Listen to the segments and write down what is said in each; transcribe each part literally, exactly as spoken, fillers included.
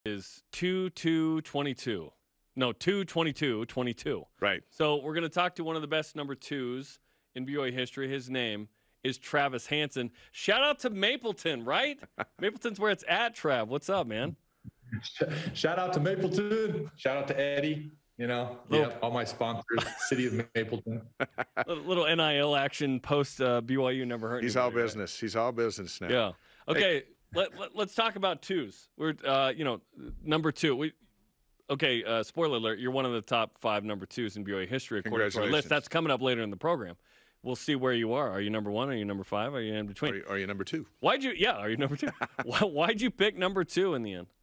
is two two twenty-two. No, two twenty-two twenty-two. Right. So we're going to talk to one of the best number twos in B Y U history. His name is Travis Hansen. Shout out to Mapleton, right? Mapleton's where it's at, Trav. What's up, man? Shout out to Mapleton. Shout out to Eddie. You know, little, yeah, all my sponsors, City of Mapleton. little, little N I L action post uh, B Y U never hurt. He's anybody, all business. Right? He's all business now. Yeah. Okay. Hey. Let, let, let's talk about twos. We're, uh, you know, number two. We, okay. Uh, spoiler alert: you're one of the top five number twos in B Y U history according to our list. That's coming up later in the program. We'll see where you are. Are you number one? Are you number five? Are you in between? Are you, are you number two? Why'd you? Yeah. Are you number two? Why, why'd you pick number two in the end?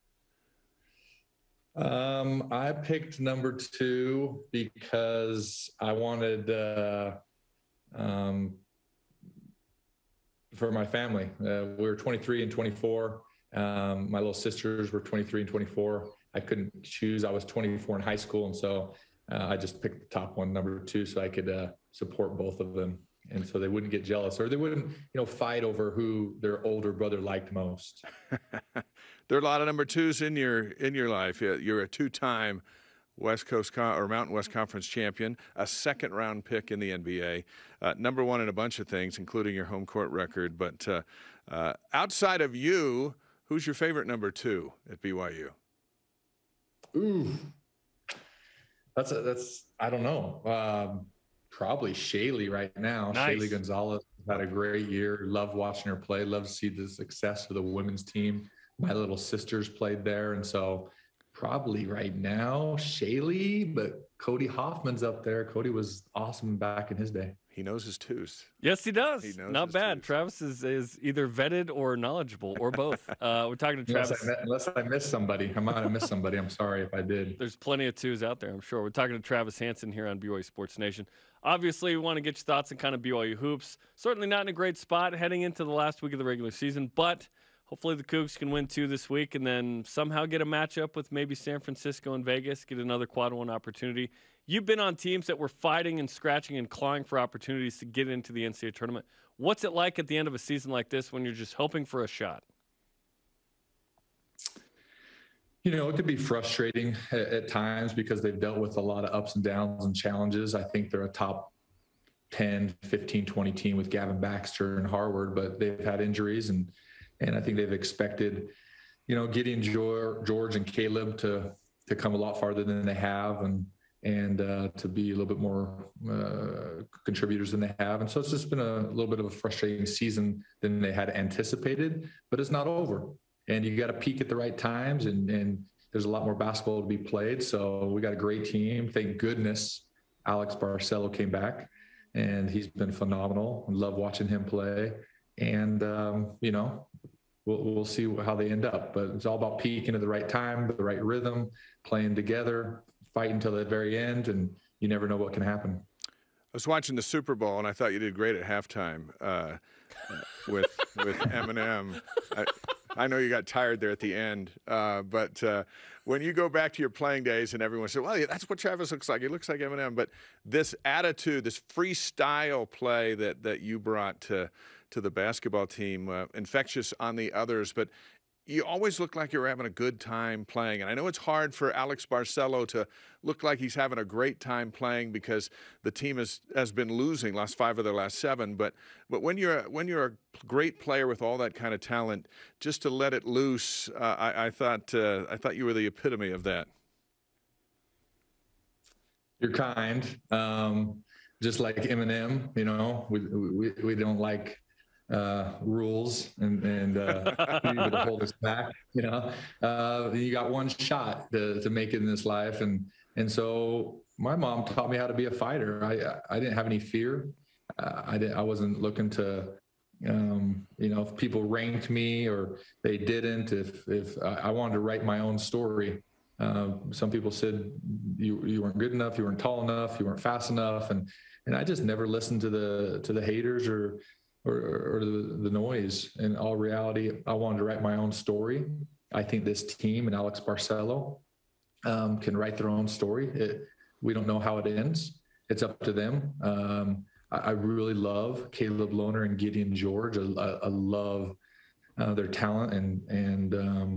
Um, I picked number two because I wanted, uh, um, for my family. Uh, we were twenty-three and twenty-four. Um, my little sisters were twenty-three and twenty-four. I couldn't choose. I was twenty-four in high school. And so uh, I just picked the top one, number two, so I could uh, support both of them. And so they wouldn't get jealous, or they wouldn't, you know, fight over who their older brother liked most. There are a lot of number twos in your in your life. You're a two-time West Coast Con- or Mountain West Conference champion, a second-round pick in the N B A, uh, number one in a bunch of things, including your home court record. But uh, uh, outside of you, who's your favorite number two at B Y U? Ooh, that's a, that's I don't know. Um, probably Shaylee right now. Nice. Shaylee Gonzalez had a great year. Love watching her play. Love to see the success of the women's team. My little sisters played there, and so probably right now Shaylee. But Cody Hoffman's up there. Cody was awesome back in his day. He knows his twos. Yes, he does. He knows Not bad. twos. Travis is, is either vetted or knowledgeable or both. Uh, we're talking to Travis. Unless I, unless I missed somebody. I might have missed somebody. I'm sorry if I did. There's plenty of twos out there, I'm sure. We're talking to Travis Hansen here on B Y U Sports Nation. Obviously, we want to get your thoughts on kind of B Y U hoops. Certainly not in a great spot heading into the last week of the regular season, but hopefully the Cougs can win two this week and then somehow get a matchup with maybe San Francisco and Vegas, get another quad one opportunity. You've been on teams that were fighting and scratching and clawing for opportunities to get into the N C double A tournament. What's it like at the end of a season like this when you're just hoping for a shot? You know, it could be frustrating at, at times because they've dealt with a lot of ups and downs and challenges. I think they're a top ten, fifteen, twenty team with Gavin Baxter and Harvard, but they've had injuries and and I think they've expected, you know, Gideon George and Caleb to to come a lot farther than they have and and uh, to be a little bit more uh, contributors than they have. And so it's just been a little bit of a frustrating season than they had anticipated, but it's not over. And you got to peak at the right times, and, and there's a lot more basketball to be played. So we got a great team. Thank goodness Alex Barcelo came back, and he's been phenomenal. I love watching him play. And, um, you know, we'll, we'll see how they end up. But it's all about peaking at the right time, the right rhythm, playing together, fighting till the very end, and you never know what can happen. I was watching the Super Bowl, and I thought you did great at halftime uh, with with Eminem. I, I know you got tired there at the end, uh, but uh, when you go back to your playing days and everyone said, well, yeah, that's what Travis looks like. He looks like Eminem. But this attitude, this freestyle play that that you brought to, to the basketball team, uh, infectious on the others, but you always look like you were having a good time playing. And I know it's hard for Alex Barcelo to look like he's having a great time playing because the team has, has been losing, lost five of their last seven. But but when you're a, when you're a great player with all that kind of talent, just to let it loose, uh, I, I thought uh, I thought you were the epitome of that. You're kind, um, just like Eminem. You know, we we, we don't like uh rules and and uh people to hold us back, you know. Uh you got one shot to, to make it in this life, and and so my mom taught me how to be a fighter. I I didn't have any fear. uh, I didn't I wasn't looking to um you know, if people ranked me or they didn't, if if I wanted to write my own story. Um some people said you you weren't good enough, you weren't tall enough, you weren't fast enough, and and I just never listened to the to the haters or or, or the, the noise. In all reality, I wanted to write my own story. I think this team and Alex Barcelo um, can write their own story. It, we don't know how it ends. It's up to them. Um, I, I really love Caleb Lohner and Gideon George. I, I, I love uh, their talent and and um,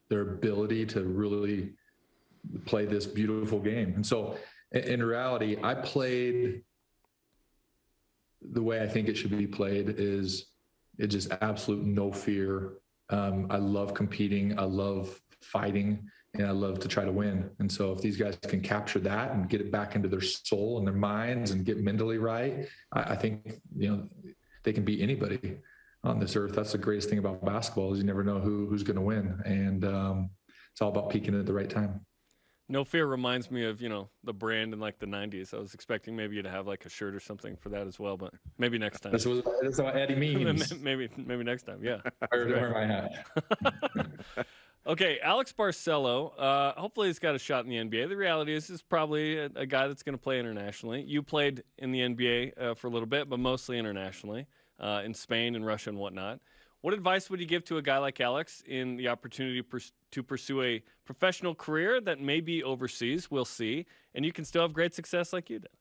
their ability to really play this beautiful game. And so in, in reality, I played the way I think it should be played is it's just absolute no fear. Um, I love competing. I love fighting, and I love to try to win. And so if these guys can capture that and get it back into their soul and their minds and get mentally right, I, I think, you know, they can beat anybody on this earth. That's the greatest thing about basketball is you never know who who's going to win. And um, it's all about peaking at the right time. No Fear reminds me of, you know, the brand in like the nineties. I was expecting maybe you to have like a shirt or something for that as well, but maybe next time. That's what, that's what Eddie means. maybe, maybe next time. Yeah. Or wear my hat. Okay, Alex Barcelo, uh, hopefully he's got a shot in the N B A. The reality is he's probably a, a guy that's going to play internationally. You played in the N B A uh, for a little bit, but mostly internationally, uh, in Spain and Russia and whatnot. What advice would you give to a guy like Alex in the opportunity pers- to pursue a professional career that may be overseas? We'll see. And you can still have great success like you did.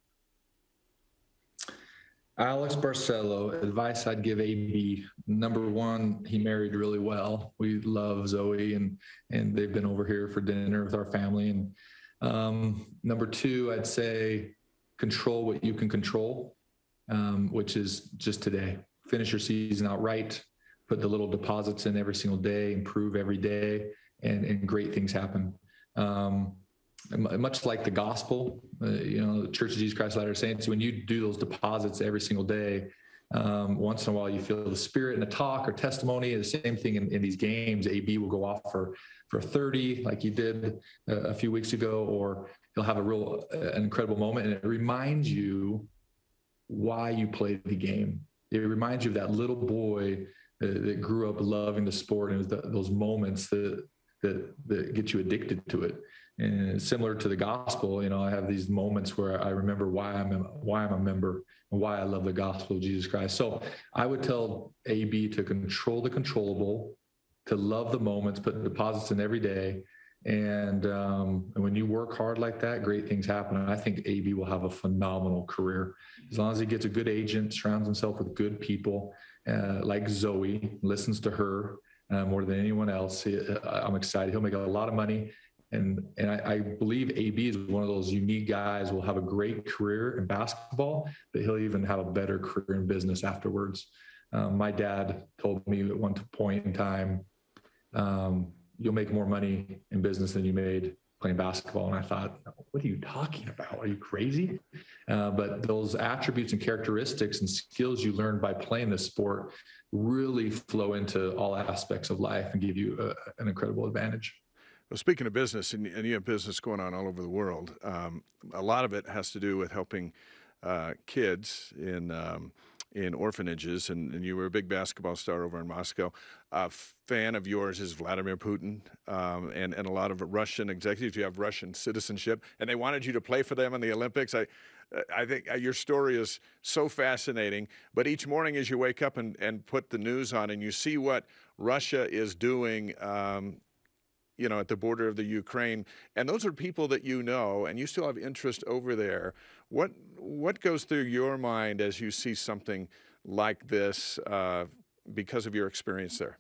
Alex Barcelo, advice I'd give A B. Number one, he married really well. We love Zoe, and and they've been over here for dinner with our family. And um, number two, I'd say control what you can control, um, which is just today. Finish your season out right. Put the little deposits in every single day, improve every day, and, and great things happen. Um, much like the gospel, uh, you know, the Church of Jesus Christ of Latter-day Saints, when you do those deposits every single day, um, once in a while you feel the spirit in a talk or testimony. The same thing in, in these games. A B will go off for, for thirty like he did a, a few weeks ago, or he'll have a real, uh, an incredible moment, and it reminds you why you played the game. It reminds you of that little boy that grew up loving the sport, and it was the, those moments that, that that get you addicted to it. And similar to the gospel, you know, I have these moments where I remember why I'm a, why I'm a member and why I love the gospel of Jesus Christ. So I would tell A B to control the controllable, to love the moments, put deposits in every day. And, um, and when you work hard like that, great things happen. And I think A B will have a phenomenal career as long as he gets a good agent, surrounds himself with good people, uh, like Zoe, listens to her uh, more than anyone else. He, uh, I'm excited. He'll make a lot of money. And, and I, I believe A B is one of those unique guys who will have a great career in basketball, but he'll even have a better career in business afterwards. Um, my dad told me at one point in time, um, you'll make more money in business than you made playing basketball. And I thought, what are you talking about? Are you crazy? Uh, but those attributes and characteristics and skills you learn by playing this sport really flow into all aspects of life and give you a, an incredible advantage. Well, speaking of business, and, and you have business going on all over the world, um, a lot of it has to do with helping uh, kids in um, in orphanages, and, and you were a big basketball star over in Moscow. A fan of yours is Vladimir Putin, um, and, and a lot of Russian executives. You have Russian citizenship, and they wanted you to play for them in the Olympics. I I think your story is so fascinating, but each morning as you wake up and, and put the news on and you see what Russia is doing, um, you know, at the border of the Ukraine, and those are people that you know, and you still have interest over there. What what goes through your mind as you see something like this uh, because of your experience there?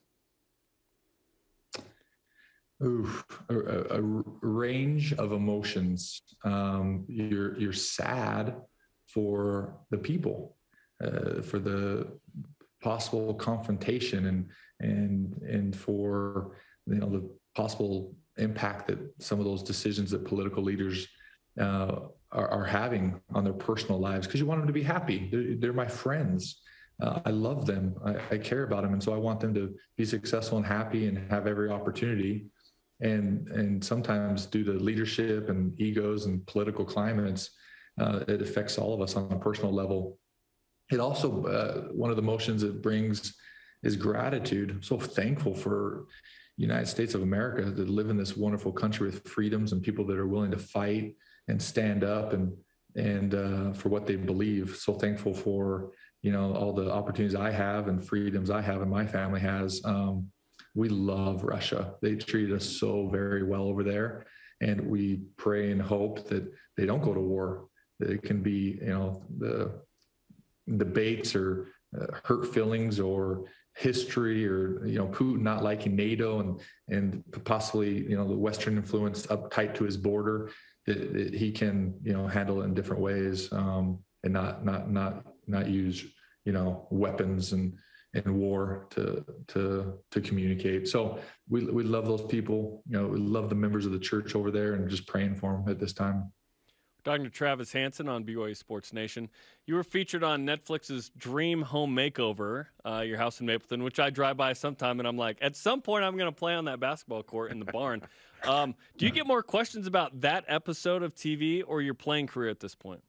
Oof, a, a range of emotions. Um, you're you're sad for the people, uh, for the possible confrontation, and and and for you know the possible impact that some of those decisions that political leaders uh, are, are having on their personal lives, because you want them to be happy. They're, they're my friends. Uh, I love them. I, I care about them. And so I want them to be successful and happy and have every opportunity. And, and sometimes due to leadership and egos and political climates, uh, it affects all of us on a personal level. It also, uh, one of the emotions it brings is gratitude. I'm so thankful for United States of America to live in this wonderful country with freedoms and people that are willing to fight and stand up and and uh, for what they believe. So thankful for you know all the opportunities I have and freedoms I have and my family has. Um, we love Russia. They treat us so very well over there, and we pray and hope that they don't go to war. That it can be you know the debates or uh, hurt feelings or history or, you know, Putin not liking NATO and, and possibly, you know, the Western influence up tight to his border, that, that he can, you know, handle it in different ways, um, and not, not, not, not use, you know, weapons and, and war to, to, to communicate. So we, we love those people, you know, we love the members of the church over there and just praying for them at this time. Talking to Travis Hansen on B Y U Sports Nation. You were featured on Netflix's Dream Home Makeover, uh, your house in Mapleton, which I drive by sometime, and I'm like, at some point I'm going to play on that basketball court in the barn. Um, do you get more questions about that episode of T V or your playing career at this point?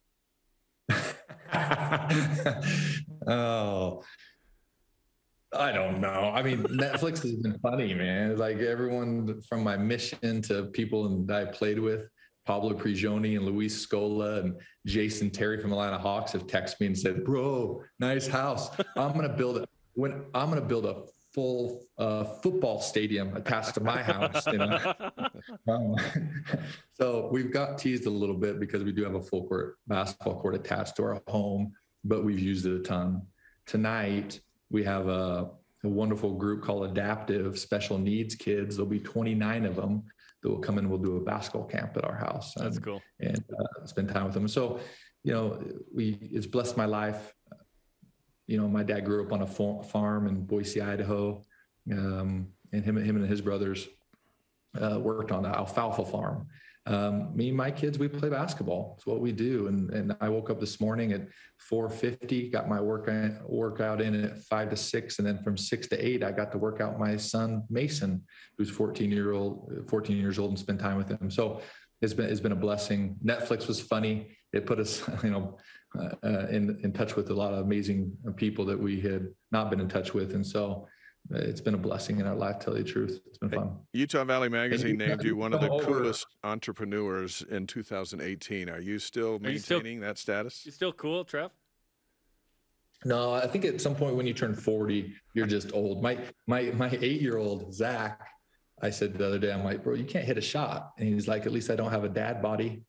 Oh, I don't know. I mean, Netflix has been funny, man. Like everyone from my mission to people that I played with, Pablo Prigioni and Luis Scola and Jason Terry from Atlanta Hawks have texted me and said, "Bro, nice house. I'm gonna build it. When I'm gonna build a full uh, football stadium attached to my house." You know? um, so we've got teased a little bit because we do have a full court basketball court attached to our home, but we've used it a ton. Tonight we have a, a wonderful group called Adaptive Special Needs Kids. There'll be twenty-nine of them that will come in. We'll do a basketball camp at our house. That's and, cool. And uh, spend time with them. So, you know, we, it's blessed my life. You know, my dad grew up on a farm in Boise, Idaho. Um, and him, him and his brothers uh, worked on an alfalfa farm. Um, me and my kids, we play basketball. It's what we do. And, and I woke up this morning at four fifty, got my work, workout in at five to six. And then from six to eight, I got to work out my son, Mason, who's fourteen year old, fourteen years old, and spend time with him. So it's been, it's been a blessing. Netflix was funny. It put us, you know, uh, in, in touch with a lot of amazing people that we had not been in touch with. And so it's been a blessing in our life, to tell you the truth. It's been fun. Utah Valley Magazine you named you one of the over. coolest entrepreneurs in two thousand eighteen. Are you still maintaining you still, that status? You still cool, Trev? No, I think at some point when you turn forty, you're just old. My my my eight-year-old Zach, I said the other day, I'm like, bro, you can't hit a shot. And he's like, at least I don't have a dad body.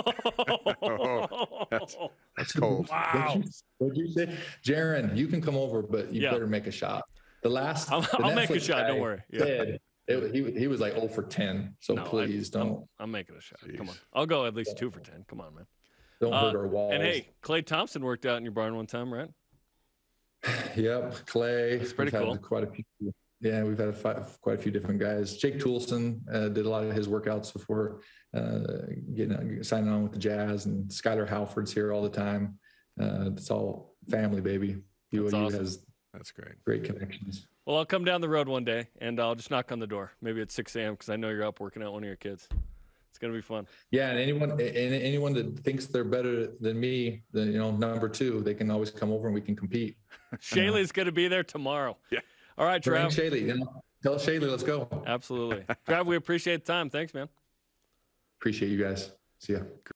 oh, that's, that's cold. Wow. What'd you say? Jaron, you can come over, but you yeah. better make a shot. The last, I'll, the I'll make a shot. Don't worry. Yeah. Said, it, he he was like oh for ten. So no, please I, don't. I'm, I'm making a shot. Jeez. Come on, I'll go at least two for ten. Come on, man. Don't uh, hurt our walls. And hey, Clay Thompson worked out in your barn one time, right? Yep, Clay. That's pretty cool. Quite a few. Yeah, we've had five, quite a few different guys. Jake Toulson uh, did a lot of his workouts before uh, getting signing on with the Jazz, and Skylar Halford's here all the time. Uh, it's all family, baby. B Y U awesome. has that's great, great connections. Well, I'll come down the road one day and I'll just knock on the door. Maybe at six a.m. because I know you're up working out one of your kids. It's gonna be fun. Yeah, and anyone and anyone that thinks they're better than me, then you know, number two, they can always come over and we can compete. Shaylee's gonna be there tomorrow. Yeah. All right, Trav. Shaylee, you know, tell Shaylee, let's go. Absolutely. Trav, we appreciate the time. Thanks, man. Appreciate you guys. See ya.